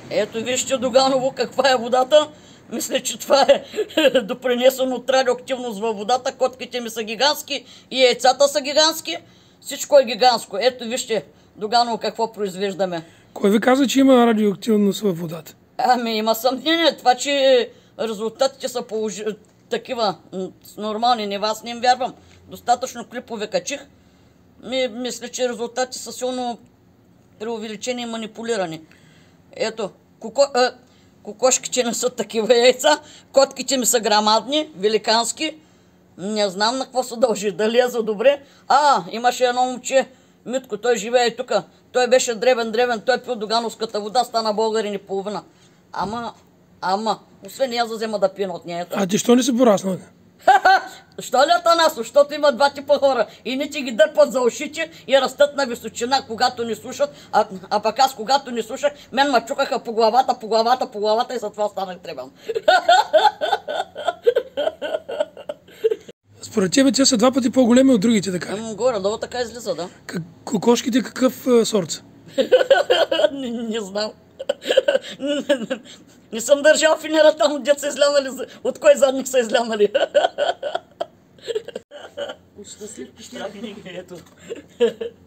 Ето вижте Доганово каква е водата. Мисля, че това е допринесено от радиоактивност във водата. Котките ми са гигантски и яйцата са гигантски. Всичко е гигантско. Ето вижте Доганово какво произвеждаме. Кой ви каза, че има радиоактивност във водата? Ами има съмнение. Това, че резултатите са такива нормални нива, аз не им вярвам. Достатъчно клипове качих. Мисля, че резултатите са силно преувеличени и манипулирани. Ето, кокошките не са такива яйца, котките ми са грамадни, великански. Не знам на какво се дължи, дали е за добре. Имаше едно момче, Митко, той живее тук. Той беше древен, той пил догановската вода, стана българин и половина. Освен и аз да взема да пина от нея. А ти що не си пораснал? Що ли, Атанасо? Защото има два типа хора. И не ти ги дърпат за ушите и растат на височина, когато ни слушат. А пък аз, когато ни слушах, мен ме чукаха по главата и за това станах дребен. Според тебе те са два пъти по-големи от другите, така ли? Горе-долу така излиза, да. Кокошките какъв сорт са? Не знам. Не съм държал финера там, дет са излянали. От кой задник са излянали? От щастливки ще ето.